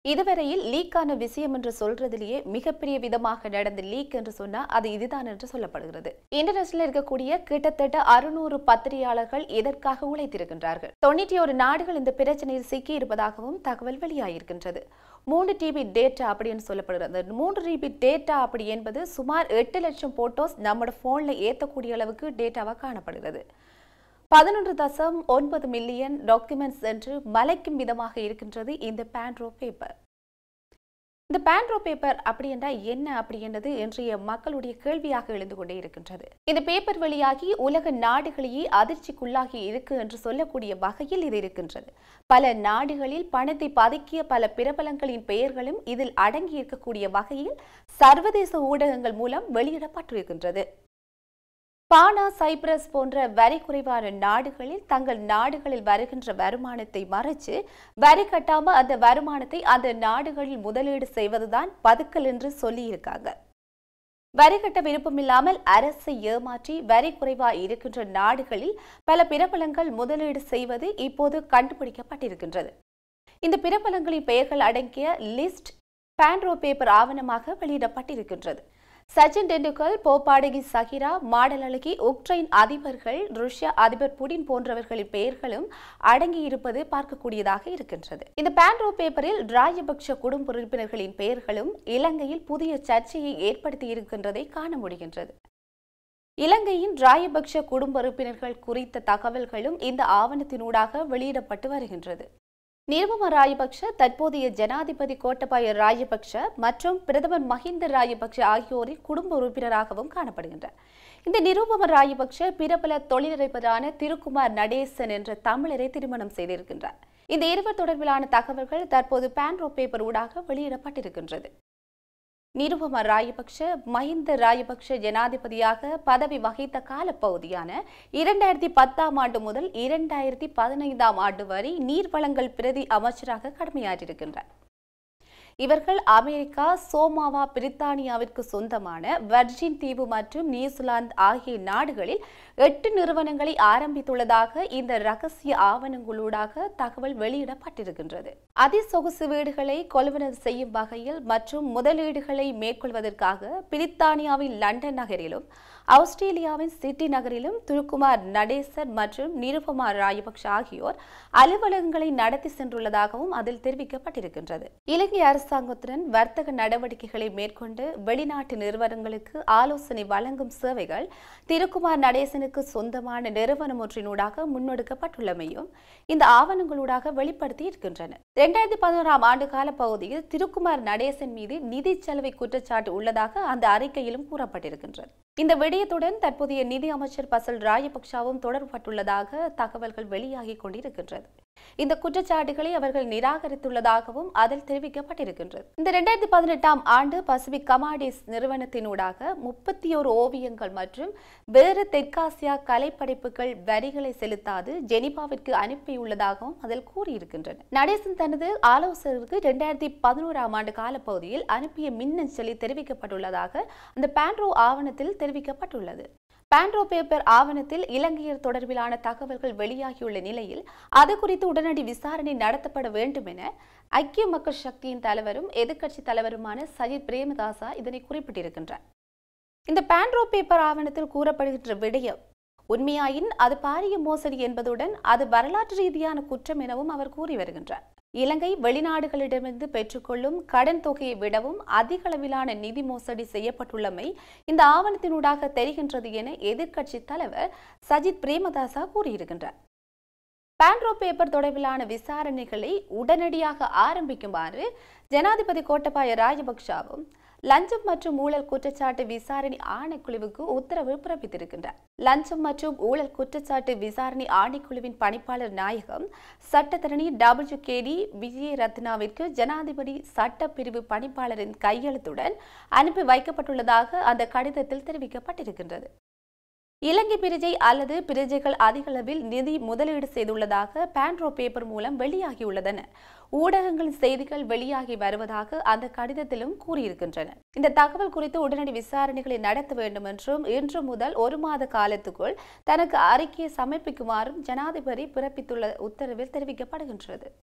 இதுவரையில் லீக்கான விஷயம் என்று சொல்றதிலேயே மிகப்பெரிய விதமாக நடந்த லீக் என்று சொன்னா அது இதுதான் என்று சொல்லப்படுகிறது. இன்டர்நெட்ல இருக்கக்கூடிய கிட்டத்தட்ட 600 பத்திரிகையாளர்கள் இதற்காக உழைத்திருக்கின்றார்கள். 91 நாடுகள் இந்த பிரச்சனையில் சிக்கி இருப்பதாகவும் தகவல் வெளியாகிருக்கின்றது. 3 டிபி டேட்டா அப்படின்னு சொல்லப்படுகிறது. 3 டிபி டேட்டா அப்படி என்பது சுமார் 8 லட்சம் போட்டோஸ் நம்மளோட போன்ல ஏற்றக்கூடிய அளவுக்கு டேட்டாவா காணப்படுகிறது. 11.9 மில்லியன் டாக்குமெண்ட்ஸ் என்று மலைக்கும் விதமாக இருக்கின்றது இந்த பேண்ட்ரோ பேப்பர். இந்த பேண்ட்ரோ பேப்பர் அப்படி என்றால் என்ன அப்படி என்றது இன்றைய மக்களுடைய கேள்வியாக எழுந்து கொண்டே இருக்கின்றது. இந்த பேப்பர் வெளியாகி உலக நாடுகளையே அதிர்ச்சிக்குள்ளாகி இருக்கு என்று சொல்லக்கூடிய வகையில் இது இருக்கின்றது. பல நாடுகளில் பணத்தை பதுக்கிய பல பிரபலங்களின் பெயர்களும் இதில் அடங்கி இருக்கக்கூடிய வகையில் சர்வதேச ஊடகங்கள் மூலம் வெளியிடப்பட்டிருக்கின்றது. பானா, சைப்ரஸ் போன்ற வரி குறைவான நாடுகளில் தங்கள் நாடுகளில் வருகின்ற வருமானத்தை மறைச்சு வரி கட்டாம அந்த வருமானத்தை அந்த நாடுகளில் முதலீடு செய்வதுதான் பதுக்கல் என்று சொல்லியிருக்காங்க. வரி கட்ட விருப்பமில்லாமல் அரசை ஏமாற்றி வரி குறைவா இருக்கின்ற நாடுகளில் பல பிரபலங்கள் முதலீடு செய்வது இப்போது கண்டுபிடிக்கப்பட்டிருக்கின்றது. இந்த பிரபலங்களின் பெயர்கள் அடங்கிய லிஸ்ட் பேண்ட்ரோ பேப்பர் ஆவணமாக வெளியிடப்பட்டிருக்கின்றது. சச்சின் டெண்டுல்கர், போப்பாடகி சகிரா, மாடல் அழகி, உக்ரைன் அதிபர்கள், ரஷ்ய அதிபர் புடின் போன்றவர்களின் பெயர்களும் அடங்கியிருப்பது பார்க்கக்கூடியதாக இருக்கின்றது. இந்த பேண்ட்ரோ பேப்பரில் ராஜபக்ஷ குடும்ப உறுப்பினர்களின் பெயர்களும் இலங்கையில் புதிய சர்ச்சையை ஏற்படுத்தி இருக்கின்றதை காண முடிகின்றது. இலங்கையின் ராஜபக்ஷ குடும்ப உறுப்பினர்கள் குறித்த தகவல்களும் இந்த ஆவணத்தினூடாக வெளியிடப்பட்டு வருகின்றது. நிருபம ராஜபக்ஷ, தற்போதைய ஜனாதிபதி கோட்டபாய ராஜபக்ஷ மற்றும் பிரதமர் மஹிந்த ராஜபக்ஷ ஆகியோரின் குடும்ப உறுப்பினராகவும் காணப்படுகின்றார். இந்த நிருபம ராஜபக்ஷ பிரபல தொழிலதிபரான திருக்குமார் நடேசன் என்ற தமிழரை திருமணம் செய்திருக்கின்றார். இந்த இருவர் தொடர்பிலான தகவல்கள் தற்போது பேண்ட்ரோ பேப்பர் ஊடாக வெளியிடப்பட்டிருக்கின்றது. நிருபம ராஜபக்ஷ மஹிந்த ராஜபக்ஷ ஜனாதிபதியாக பதவி வகித்த காலப்பகுதியான 2010ஆம் ஆண்டு முதல் 2015ஆம் ஆண்டு வரை நீர்வளங்கள் பிரதி அமைச்சராக கடமையாற்றியிருக்கின்றார். இவர்கள் அமெரிக்கா, சோமாவா, பிரித்தானியாவிற்கு சொந்தமான வர்ஜின் தீவு மற்றும் நியூசிலாந்து ஆகிய நாடுகளில் 8 நிறுவனங்களை ஆரம்பித்துள்ளதாக இந்த ரகசிய ஆவணங்களூடாக தகவல் வெளியிடப்பட்டிருக்கின்றது. அதிசொகுசு வீடுகளை கொள்வனவு செய்யும் வகையில் மற்றும் முதலீடுகளை மேற்கொள்வதற்காக பிரித்தானியாவின் லண்டன் நகரிலும் ஆஸ்திரேலியாவின் சிட்னி நகரிலும் திருக்குமார் நடேசன் மற்றும் நிருபமா ராஜபக்ஷ ஆகியோர் அலுவலகங்களை நடத்தி சென்றுள்ளதாகவும் அதில் தெரிவிக்கப்பட்டிருக்கின்றது. இலங்கை அரசாங்கத்துடன் வர்த்தக நடவடிக்கைகளை மேற்கொண்டு வெளிநாட்டு நிறுவனங்களுக்கு ஆலோசனை வழங்கும் சேவைகள் திருக்குமார் நடேசனுக்கு சொந்தமான நிறுவனம் ஒன்றினூடாக முன்னெடுக்கப்பட்டுள்ளமையும் இந்த ஆவணங்களூடாக வெளிப்படுத்தி இருக்கின்றன. 2011ஆம் ஆண்டு கால பகுதியில் திருக்குமார் நடேசன் மீது நிதி செலவை குற்றச்சாட்டு உள்ளதாக அந்த அறிக்கையிலும் கூறப்பட்டிருக்கின்றது. இந்த விடயத்துடன் தற்போதைய நிதி அமைச்சர் பசல் ராஜபக்ஷவும் தொடர்பட்டுள்ளதாக தகவல்கள் வெளியாகிக் கொண்டிருக்கின்றது. இந்த குற்றச்சாட்டுகளை அவர்கள் நிராகரித்துள்ளதாகவும் அதில் தெரிவிக்கப்பட்டிருக்கின்றது. இந்த 2018ஆம் ஆண்டு பசிபிக் கமாடிஸ் நிறுவனத்தினூடாக 31 ஓவியங்கள் மற்றும் வேறு தெற்காசியா கலைப்படைப்புகள் வரிகளை செலுத்தாது ஜெனிவாவிற்கு அனுப்பியுள்ளதாகவும் அதில் கூறியிருக்கின்றன. நடேசன் தனது ஆலோசகருக்கு 2011ஆம் ஆண்டு காலப்பகுதியில் அனுப்பிய மின்னஞ்சலில் தெரிவிக்கப்பட்டுள்ளதாக அந்த பேண்ட்ரோ ஆவணத்தில் தெரிவிக்கப்பட்டுள்ளது. பேண்ட்ரோ பேப்பர் ஆவணத்தில் இலங்கையர் தொடர்பிலான தகவல்கள் வெளியாகியுள்ள நிலையில் அது குறித்து உடனடி விசாரணை நடத்தப்பட வேண்டும் என ஐக்கிய மக்கள் சக்தியின் தலைவரும் எதிர்க்கட்சி தலைவருமான சஜித் பிரேமதாசா இதனை குறிப்பிட்டிருக்கின்றார். இந்த பேண்ட்ரோ பேப்பர் ஆவணத்தில் கூறப்படுகின்ற விடயம் உண்மையாயின் அது பாரிய மோசடி என்பதுடன் அது வரலாற்று ரீதியான குற்றம் எனவும் அவர் கூறி வருகின்றார். இலங்கை வெளிநாடுகளிடமிருந்து பெற்றுக்கொள்ளும் கடன் தொகையை விடவும் அதிக அளவிலான நிதி மோசடி செய்யப்பட்டுள்ளமை இந்த ஆவணத்தினூடாக தெரிகின்றது என எதிர்க்கட்சி தலைவர் சஜித் பிரேமதாசா கூறியிருக்கின்றார். பேண்ட்ரோ பேப்பர் தொடர்பிலான விசாரணைகளை உடனடியாக ஆரம்பிக்குமாறு ஜனாதிபதி கோட்டபாய ராஜபக்ஷவும் லஞ்சம் மற்றும் ஊழல் குற்றச்சாட்டு விசாரணை ஆணைக்குழுவுக்கு உத்தரவு பிறப்பித்திருக்கின்றார். லஞ்சம் மற்றும் ஊழல் குற்றச்சாட்டு விசாரணை ஆணைக்குழுவின் பணிப்பாளர் நாயகம் சட்டத்தரணி WKD விஜயரத்னாவிற்கு ஜனாதிபதி சட்டப்பிரிவு பணிப்பாளரின் கையெழுத்துடன் அனுப்பி வைக்கப்பட்டுள்ளதாக அந்த கடிதத்தில் தெரிவிக்கப்பட்டிருக்கின்றது. இலங்கை பிரஜை அல்லது பிரஜைகள் அதிக அளவில் நிதி முதலீடு செய்துள்ளதாக பேண்ட்ரோ பேப்பர் மூலம் வெளியாகியுள்ளதென ஊடகங்களின் செய்திகள் வெளியாகி வருவதாக அந்த கடிதத்திலும் கூறியிருக்கின்றன. இந்த தகவல் குறித்து உடனடி விசாரணைகளை நடத்த வேண்டும் என்றும் இன்று முதல் 1 மாத காலத்துக்குள் தனக்கு அறிக்கையை சமர்ப்பிக்குமாறும் ஜனாதிபதி பிறப்பித்துள்ள உத்தரவில் தெரிவிக்கப்படுகின்றது.